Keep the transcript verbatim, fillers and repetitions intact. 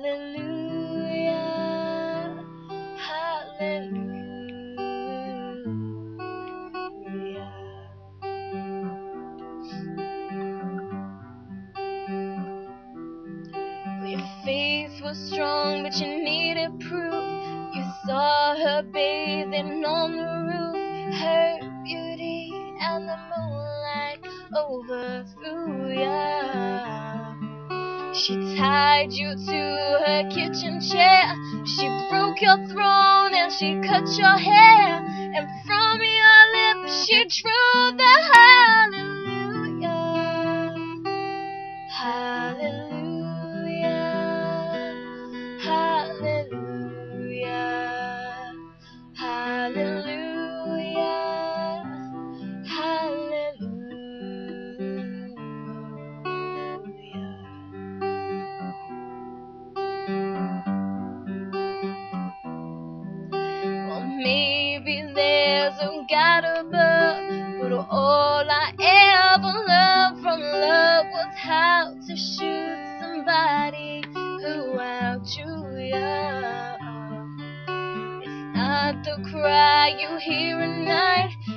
hallelujah, hallelujah. Your faith was strong, but you needed proof. You saw her bathing on the roof, her beauty and the moonlight overthrew ya. She tied you to her kitchen chair, she broke your throne and she cut your hair, and from your lips she drew the hallelujah, hallelujah, hallelujah, hallelujah, hallelujah. Well, maybe there's a God above, but all I ever learned from love was how to shoot somebody who outdrew ya. It's not the cry you hear at night,